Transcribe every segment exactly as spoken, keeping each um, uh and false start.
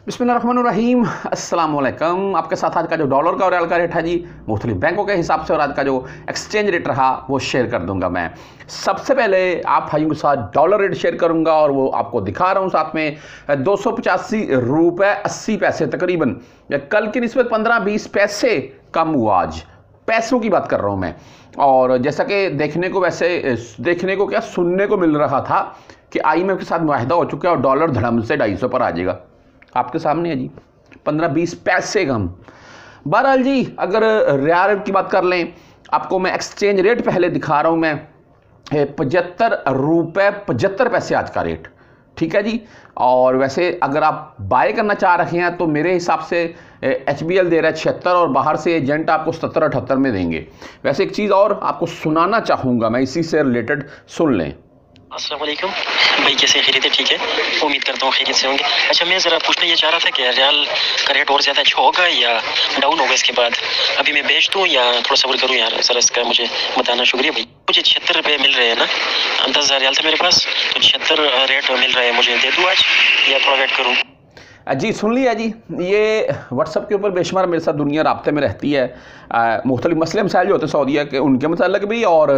बिस्मिल्लाहिर्रहमानिर्रहीम अस्सलाम वालेकुम। आपके साथ आज का जो डॉलर का और रियाल का रेट है जी मुख्तलिफ बैंकों के हिसाब से और आज का जो एक्सचेंज रेट रहा वो शेयर कर दूंगा। मैं सबसे पहले आप भाइयों के साथ डॉलर रेट शेयर करूंगा और वो आपको दिखा रहा हूँ साथ में दो सौ पचासी रुपये अस्सी पैसे तकरीबन कल की निस्बत पंद्रह बीस पैसे कम हुआ। आज पैसों की बात कर रहा हूँ मैं। और जैसा कि देखने को वैसे देखने को क्या सुनने को मिल रहा था कि आई एम एफ के साथ मुआहदा हो चुका है और डॉलर धड़म से ढाई सौ पर आ जाएगा। आपके सामने है जी पंद्रह बीस पैसे कम। बहरहाल जी अगर रियाल की बात कर लें आपको मैं एक्सचेंज रेट पहले दिखा रहा हूँ मैं पचहत्तर रुपये पचहत्तर पैसे आज का रेट, ठीक है जी। और वैसे अगर आप बाय करना चाह रहे हैं तो मेरे हिसाब से एच बी एल दे रहा है छिहत्तर और बाहर से एजेंट आपको सत्तर अठहत्तर में देंगे। वैसे एक चीज़ और आपको सुनाना चाहूँगा मैं, इसी से रिलेटेड सुन लें। अस्सलाम वालेकुम भाई, कैसे खैरियत है? ठीक है, उम्मीद करता हूँ खैरियत से होंगे। अच्छा, मैं ज़रा पूछना ये चाह रहा था कि रियाल का रेट और ज़्यादा अच्छा होगा या डाउन होगा इसके बाद? अभी मैं बेच दूँ या थोड़ा सब्र करूँ यार? ज़रा इसका मुझे बताना, शुक्रिया भाई। मुझे छिहत्तर रुपये मिल रहे हैं ना, दस हज़ार रियाल था मेरे पास, तो छिहत्तर रेट मिल रहा है, मुझे दे दूँ आज या थोड़ा वेट करूँ? जी सुन लिया जी। ये व्हाट्सअप के ऊपर बेशुमार मेरे साथ दुनिया राब्ते में रहती है। मुख्तलिफ मसले मसाइल जो होते हैं सऊदीया के उनके मतलब भी और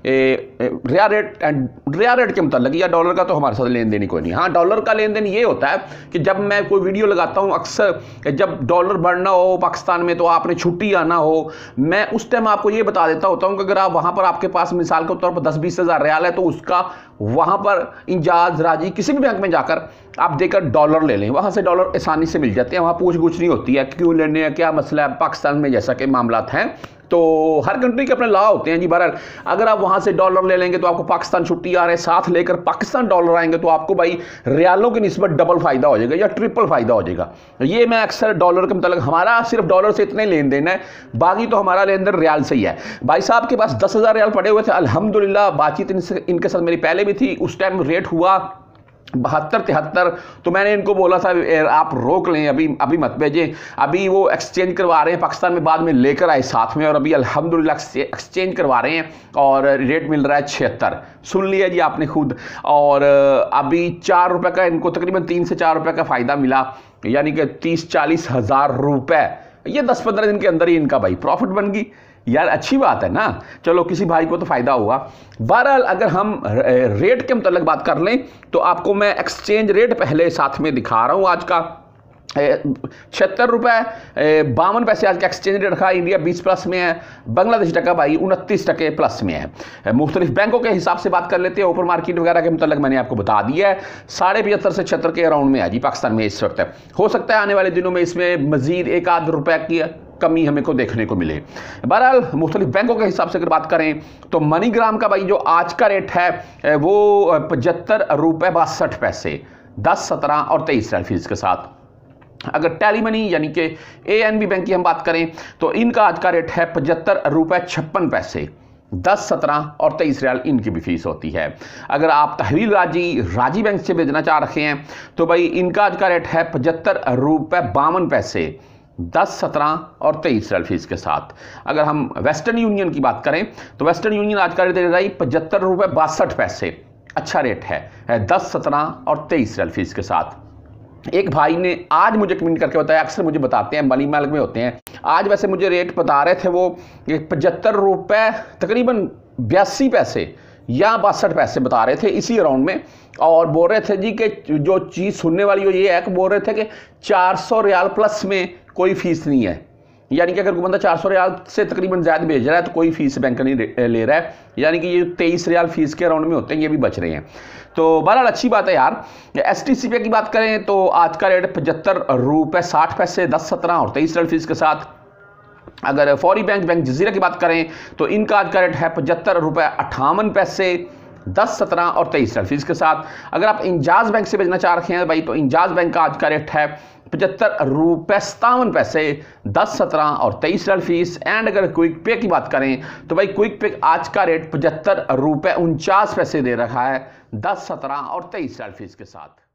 रिया रेट एंड रिया रेट के मतलब या डॉलर का तो हमारे साथ लेन देन ही कोई नहीं। हाँ, डॉलर का लेन देन ये होता है कि जब मैं कोई वीडियो लगाता हूँ अक्सर जब डॉलर बढ़ना हो पाकिस्तान में तो आपने छुट्टी आना हो, मैं उस टाइम आपको ये बता देता होता हूँ कि अगर आप वहाँ पर आपके पास मिसाल के तौर पर दस बीस हज़ार रियाल है तो उसका वहाँ पर इंजाज राजी किसी भी बैंक में जाकर आप देकर डॉलर ले लें। वहाँ से डॉलर आसानी से मिल जाते हैं, वहाँ पूछ गुछ नहीं होती है क्यों लेने हैं क्या मसला है। पाकिस्तान में जैसा कि मामलात हैं तो हर कंट्री के अपने लॉ होते हैं जी। बहरहाल अगर आप वहाँ से डॉलर ले लेंगे तो आपको पाकिस्तान छुट्टी आ रहे हैं, साथ लेकर पाकिस्तान डॉलर आएंगे तो आपको भाई रियालों की निस्बत डबल फ़ायदा हो जाएगा या ट्रिपल फ़ायदा हो जाएगा। ये मैं अक्सर डॉलर के मतलब हमारा सिर्फ डॉलर से इतने लेन देन है, बाकी तो हमारा लेन देन रियाल से ही है। भाई साहब के पास दस हज़ार रियाल पड़े हुए थे, अल्हम्दुलिल्लाह बातचीत इनसे इनके साथ मेरी पहले भी थी। उस टाइम रेट हुआ बहत्तर तिहत्तर, तो मैंने इनको बोला था आप रोक लें, अभी अभी मत भेजें। अभी वो एक्सचेंज करवा रहे हैं पाकिस्तान में, बाद में लेकर आए साथ में और अभी अल्हम्दुलिल्लाह एक्सचेंज करवा रहे हैं और रेट मिल रहा है छिहत्तर। सुन लिया जी आपने खुद। और अभी चार रुपये का इनको तकरीबन तीन से चार रुपये का फ़ायदा मिला, यानी कि तीस चालीस हज़ार रुपये ये दस पंद्रह दिन के अंदर ही इनका भाई प्रॉफिट बन गई। यार अच्छी बात है ना, चलो किसी भाई को तो फ़ायदा हुआ। बहरहाल अगर हम रेट के मतलब बात कर लें तो आपको मैं एक्सचेंज रेट पहले साथ में दिखा रहा हूँ। आज का छिहत्तर रुपये बावन पैसे आज का एक्सचेंज रेट रखा। इंडिया बीस प्लस में है, बांग्लादेश टका भाई उनतीस टके प्लस में है। मुख्तलिफ बैंकों के हिसाब से बात कर लेते हैं। ओपन मार्केट वगैरह के मतलब मैंने आपको बता दिया है, साढ़े पचहत्तर से छिहत्तर के अराउंड में है जी पाकिस्तान में इस वक्त। हो सकता है आने वाले दिनों में इसमें मजीद एक आध रुपये की कमी हमें को देखने को मिले। बहरहाल मुख्तलिफ बैंकों के हिसाब से अगर बात करें तो मनीग्राम का भाई जो आज का रेट है वो पचहत्तर रुपये बासठ पैसे दस सत्रह और तेईस रियाल फीस के साथ। अगर टेली मनी यानी कि ए एन बी बैंक की हम बात करें तो इनका आज का रेट है पचहत्तर रुपये छप्पन पैसे दस सत्रह और तेईस रियाल इनकी भी फीस होती है। अगर आप तहवील राजी राजी बैंक से भेजना चाह रहे हैं तो भाई इनका आज का रेट है पचहत्तर रुपये बावन पैसे दस सत्रह और तेईस रियाल फीस के साथ। अगर हम वेस्टर्न यूनियन की बात करें तो वेस्टर्न यूनियन आज का रेट दे रहा है पचहत्तर रुपये बासठ पैसे, अच्छा रेट है दस सत्रह और तेईस रियाल फीस के साथ। एक भाई ने आज मुझे कमेंट करके बताया, अक्सर मुझे बताते हैं मनी मालिक में होते हैं, आज वैसे मुझे रेट बता रहे थे वो पचहत्तर रुपये तकरीबन बयासी पैसे या बासठ पैसे बता रहे थे इसी अराउंड में। और बोल रहे थे जी कि जो चीज़ सुनने वाली हो ये है कि बोल रहे थे कि चार सौ रियाल प्लस में कोई फीस नहीं है, यानी कि अगर कोई बंदा चार सौ रियाल से तकरीबन ज़्यादा भेज रहा है तो कोई फीस बैंक नहीं ले रहा है, यानी कि ये तेईस रियाल फीस के अराउंड में होते हैं, ये भी बच रहे हैं। तो बहरहाल अच्छी बात है यार। एस टी सी पे की बात करें तो आज का रेट पचहत्तर रुपये साठ पैसे दस सत्रह और तेईस रियाल फीस के साथ। अगर फौरी बैंक बैंक जजीरा की बात करें तो इनका आज का रेट है पचहत्तर रुपये अट्ठावन पैसे दस सत्रह और तेईस रियाल फीस के साथ। अगर आप इंजाज बैंक से भेजना चाह रहे हैं भाई तो इंजाज बैंक का आज का रेट है पचहत्तर रुपये सतावन पैसे दस सत्रह और तेईस रियाल फीस। एंड अगर क्विक पे की बात करें तो भाई क्विक पे आज का रेट पचहत्तर रुपये उनचास पैसे दे रखा है दस सत्रह और तेईस रियाल फीस के साथ।